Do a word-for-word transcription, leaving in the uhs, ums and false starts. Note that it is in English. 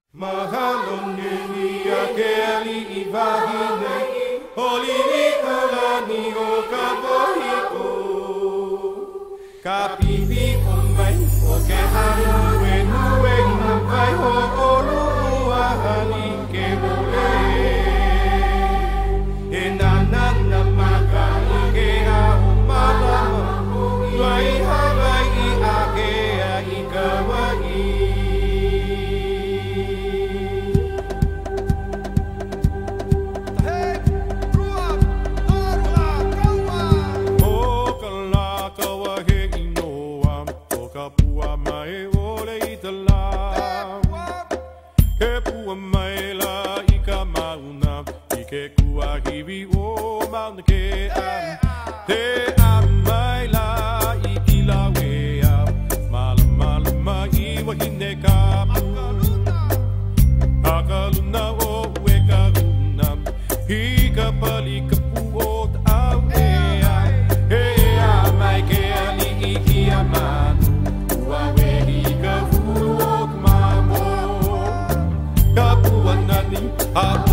Mahalo ni a Keali'i vahine, Holili kalani o kapohiko. Kapipi o mai o ke hanu e nue na vai ho olu ahani ke mole. E nana na maka i ke a o malama, Wai Hawaii a ke a i kawaii. Pua mai ole I te la, he pua mai la I ka mauna, I ke kua hiwi o mauna ke am. Te a mai la I ila wea, mala mala mai wahine ka pu. Akaluna o we ka runa, hi ka pali ka pu o ta au ea. He a mai ke ali I ki a manu. Kapua nani,